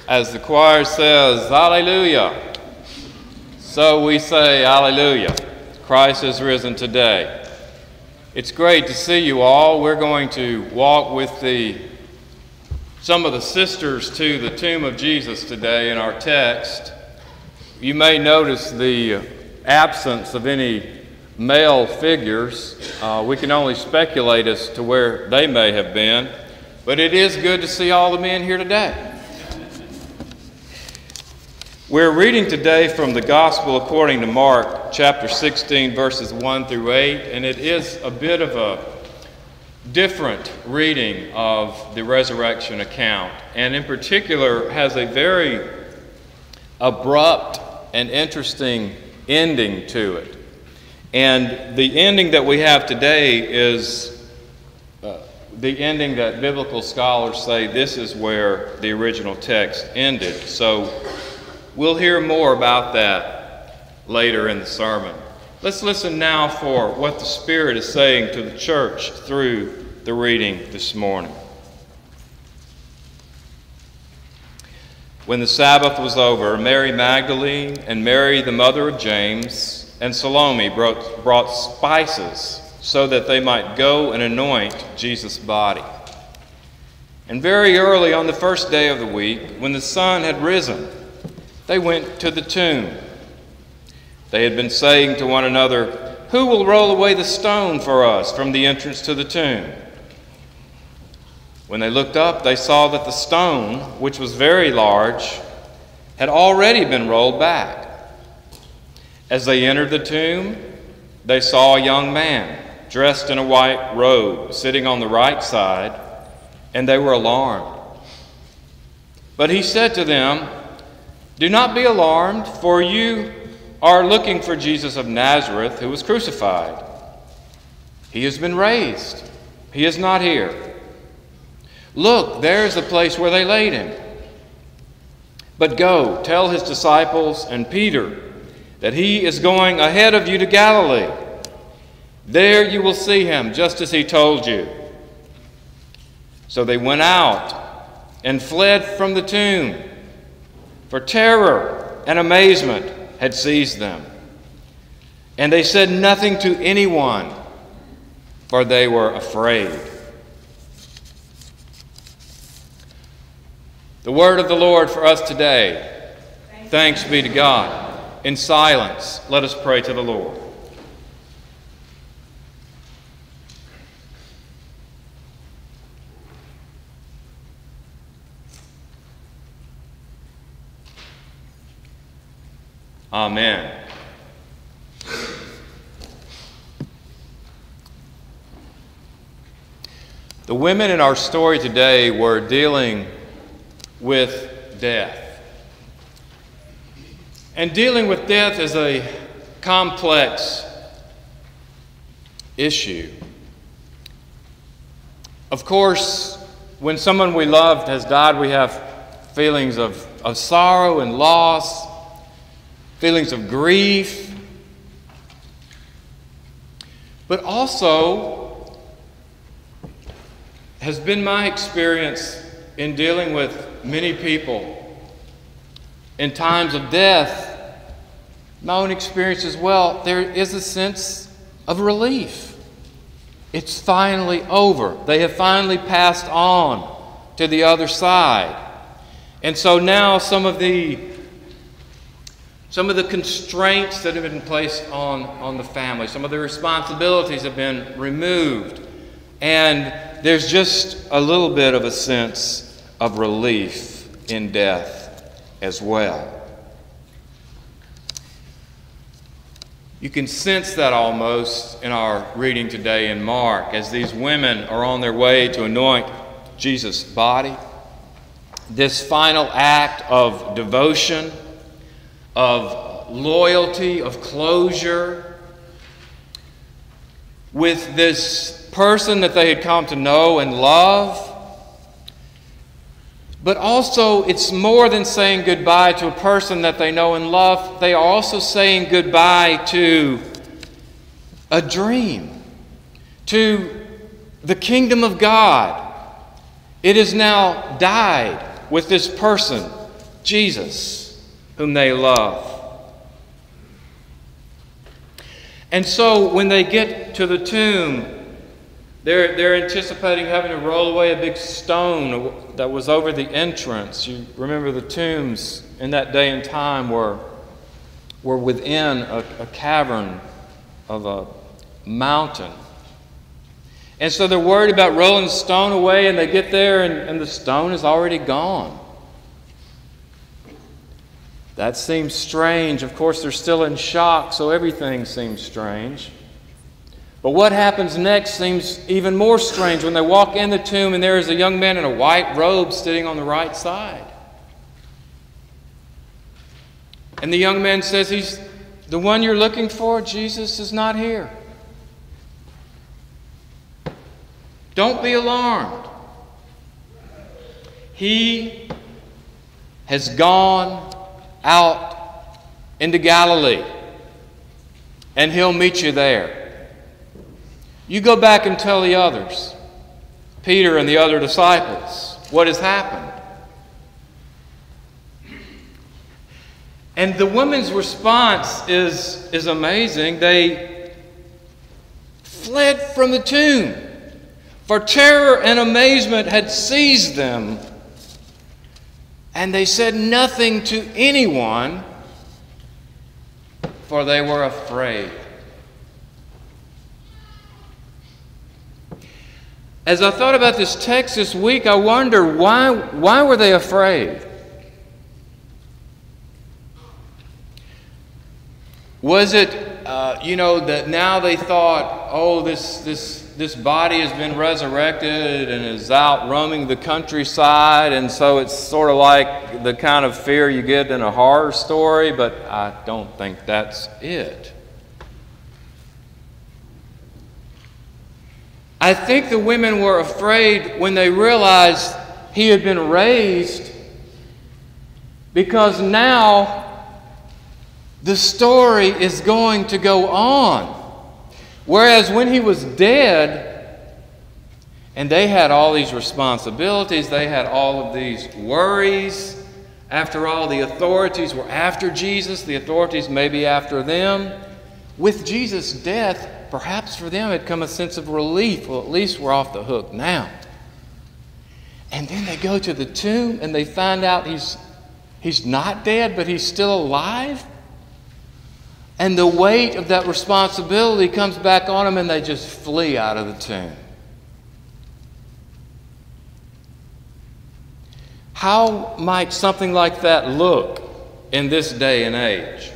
As the choir says, Hallelujah, so we say Hallelujah. Christ is risen today. It's great to see you all. We're going to walk with some of the sisters to the tomb of Jesus today in our text. You may notice the absence of any male figures. We can only speculate as to where they may have been, but it is good to see all the men here today. We're reading today from the Gospel according to Mark, chapter 16, verses 1 through 8, and it is a bit of a different reading of the resurrection account, and in particular has a very abrupt and interesting ending to it. And the ending that we have today is the ending that biblical scholars say this is where the original text ended. So we'll hear more about that later in the sermon. Let's listen now for what the Spirit is saying to the church through the reading this morning. When the Sabbath was over, Mary Magdalene and Mary, the mother of James, and Salome brought spices so that they might go and anoint Jesus' body. And very early on the first day of the week, when the sun had risen, they went to the tomb. They had been saying to one another, "Who will roll away the stone for us from the entrance to the tomb?" When they looked up, they saw that the stone, which was very large, had already been rolled back. As they entered the tomb, they saw a young man dressed in a white robe sitting on the right side, and they were alarmed. But he said to them, "Do not be alarmed, for you are looking for Jesus of Nazareth, who was crucified. He has been raised. He is not here. Look, there is the place where they laid him. But go, tell his disciples and Peter that he is going ahead of you to Galilee. There you will see him, just as he told you." So they went out and fled from the tomb, for terror and amazement had seized them. And they said nothing to anyone, for they were afraid. The word of the Lord for us today. Thanks be to God. In silence, let us pray to the Lord. Amen. The women in our story today were dealing with death. And dealing with death is a complex issue. Of course, when someone we loved has died, we have feelings of sorrow and loss, feelings of grief. But also has been my experience in dealing with many people in times of death, my own experience as well, there is a sense of relief. It's finally over. They have finally passed on to the other side. And so now some of the constraints that have been placed on the family, some of the responsibilities have been removed. And there's just a little bit of a sense of relief in death as well. You can sense that almost in our reading today in Mark, as these women are on their way to anoint Jesus' body. This final act of devotion, of loyalty, of closure with this person that they had come to know and love. But also, it's more than saying goodbye to a person that they know and love. They are also saying goodbye to a dream, to the kingdom of God. It has now died with this person Jesus, whom they love. And so when they get to the tomb, they're anticipating having to roll away a big stone that was over the entrance. You remember the tombs in that day and time were within a cavern of a mountain. And so they're worried about rolling the stone away, and they get there and the stone is already gone. That seems strange. Of course, they're still in shock, so everything seems strange. But what happens next seems even more strange when they walk in the tomb and there is a young man in a white robe sitting on the right side. And the young man says, "He's the one you're looking for. Jesus is not here. Don't be alarmed. He has gone out into Galilee, and he'll meet you there. You go back and tell the others, Peter and the other disciples, what has happened." And the women's response is amazing. They fled from the tomb, for terror and amazement had seized them. And they said nothing to anyone, for they were afraid. As I thought about this text this week, I wonder why were they afraid? Was it, that now they thought, oh, this body has been resurrected and is out roaming the countryside, and so it's sort of like the kind of fear you get in a horror story, but I don't think that's it. I think the women were afraid when they realized he had been raised, because now the story is going to go on. Whereas when he was dead, and they had all these responsibilities, they had all of these worries. After all, the authorities were after Jesus, the authorities may be after them. With Jesus' death, perhaps for them had come a sense of relief. Well, at least we're off the hook now. And then they go to the tomb and they find out he's not dead, but he's still alive. And the weight of that responsibility comes back on them, and they just flee out of the tomb. How might something like that look in this day and age?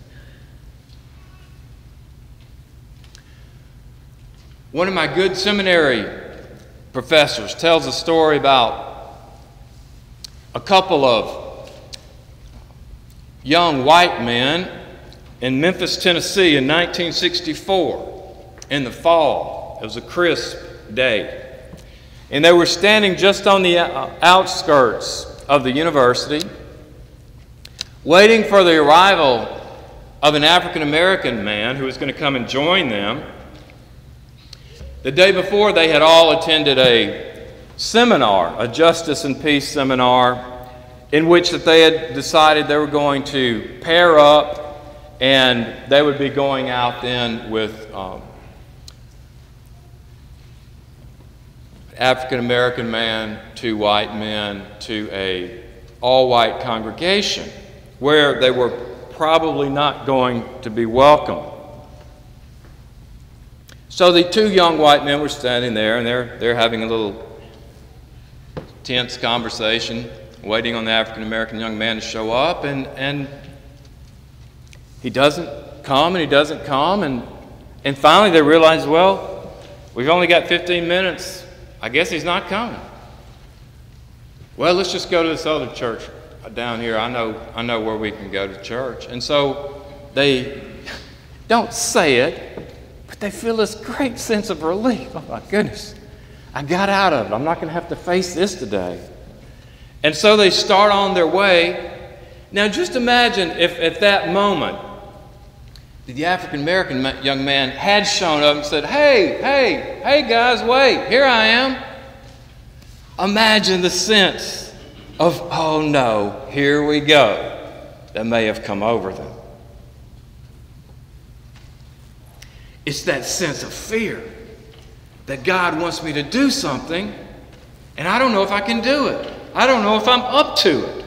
One of my good seminary professors tells a story about a couple of young white men in Memphis, Tennessee in 1964 in the fall. It was a crisp day. And they were standing just on the outskirts of the university, waiting for the arrival of an African-American man who was going to come and join them. The day before, they had all attended a seminar, a justice and peace seminar, in which that they had decided they were going to pair up, and they would be going out then with African-American man, 2 white men, to a all-white congregation where they were probably not going to be welcome. So the 2 young white men were standing there, and they're having a little tense conversation, waiting on the African-American young man to show up, and he doesn't come, and he doesn't come, and finally they realize, well, we've only got 15 minutes. I guess he's not coming. Well, let's just go to this other church down here. I know where we can go to church. And so they don't say it, but they feel this great sense of relief. Oh my goodness, I got out of it. I'm not going to have to face this today. And so they start on their way. Now just imagine if at that moment the African-American young man had shown up and said, hey guys, wait, here I am. Imagine the sense of, oh no, here we go, that may have come over them. It's that sense of fear that God wants me to do something, and I don't know if I can do it. I don't know if I'm up to it.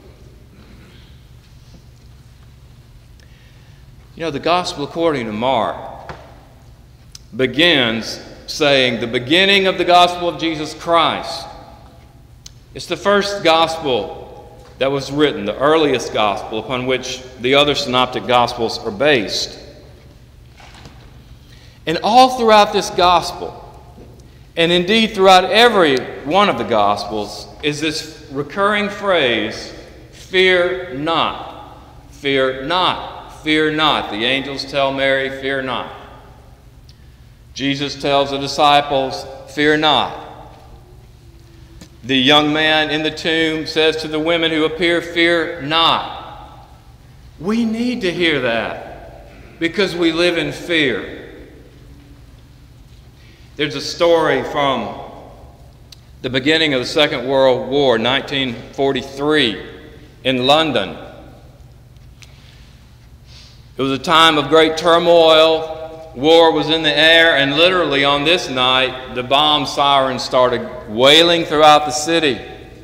You know, the Gospel according to Mark begins saying, the beginning of the Gospel of Jesus Christ. It's the first Gospel that was written, the earliest Gospel upon which the other synoptic Gospels are based. And all throughout this Gospel, and indeed throughout every one of the Gospels, is this recurring phrase, fear not, fear not, fear not. The angels tell Mary, fear not. Jesus tells the disciples, fear not. The young man in the tomb says to the women who appear, fear not. We need to hear that because we live in fear. There's a story from the beginning of the Second World War, 1943, in London. It was a time of great turmoil. War was in the air, and literally on this night, the bomb sirens started wailing throughout the city.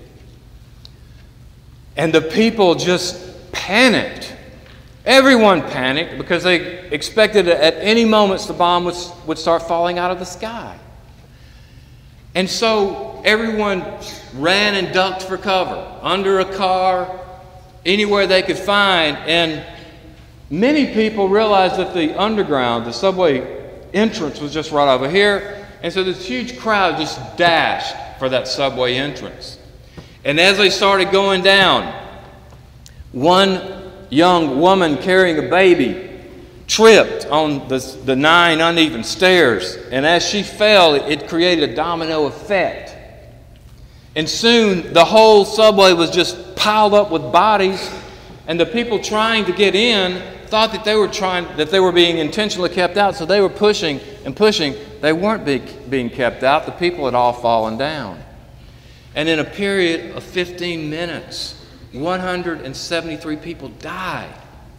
And the people just panicked. Everyone panicked because they expected at any moment the bomb would start falling out of the sky. And so everyone ran and ducked for cover, under a car, anywhere they could find. And many people realized that the underground, the subway entrance, was just right over here. And so this huge crowd just dashed for that subway entrance. And as they started going down, one young woman carrying a baby tripped on the 9 uneven stairs, and as she fell, it created a domino effect. And soon the whole subway was just piled up with bodies, and the people trying to get in thought that they were being intentionally kept out, so they were pushing and pushing. They weren't being kept out. The people had all fallen down. And in a period of 15 minutes, 173 people died.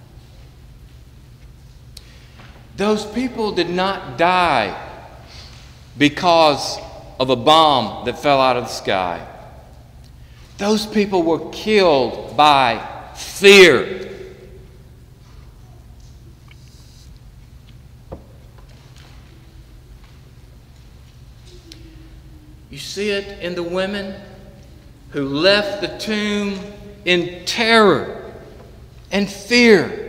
Those people did not die because of a bomb that fell out of the sky. Those people were killed by fear. You see it in the women who left the tomb in terror and fear.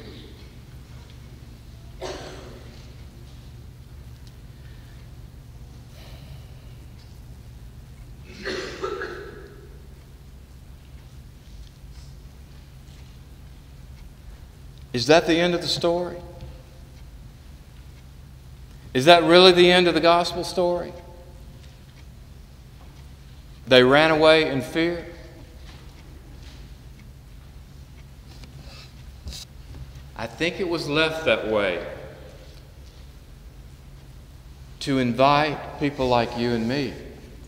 Is that the end of the story? Is that really the end of the gospel story? They ran away in fear? I think it was left that way to invite people like you and me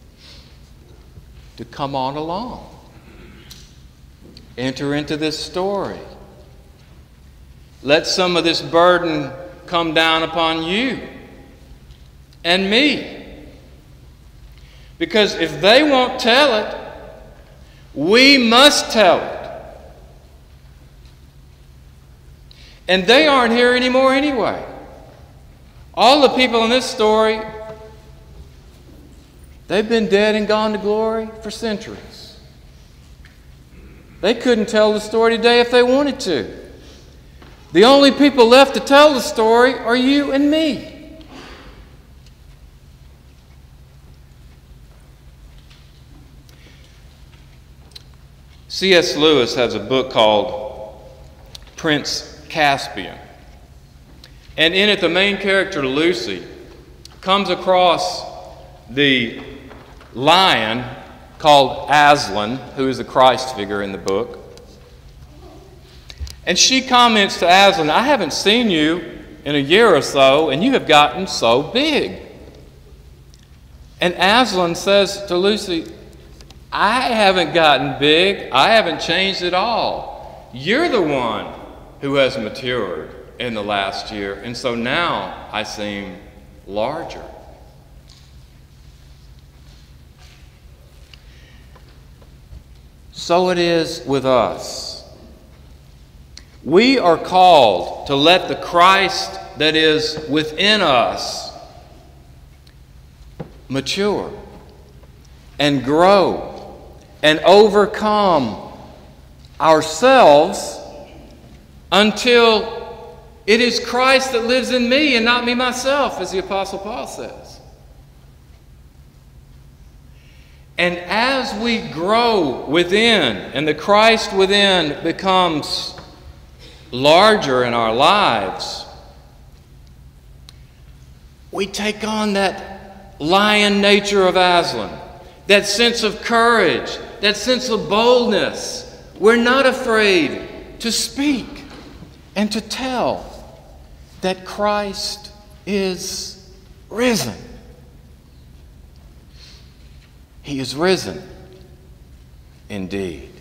to come on along. Enter into this story. Let some of this burden come down upon you and me. Because if they won't tell it, we must tell it. And they aren't here anymore anyway. All the people in this story, they've been dead and gone to glory for centuries. They couldn't tell the story today if they wanted to. The only people left to tell the story are you and me. C.S. Lewis has a book called Prince Caspian. And in it, the main character, Lucy, comes across the lion called Aslan, who is a Christ figure in the book. And she comments to Aslan, I haven't seen you in a year or so, and you have gotten so big. And Aslan says to Lucy, I haven't gotten big. I haven't changed at all. You're the one who has matured in the last year, and so now I seem larger. So it is with us. We are called to let the Christ that is within us mature and grow and overcome ourselves until it is Christ that lives in me and not me myself, as the Apostle Paul says. And as we grow within and the Christ within becomes larger in our lives, we take on that lion nature of Aslan, that sense of courage, that sense of boldness. We're not afraid to speak and to tell that Christ is risen. He is risen indeed.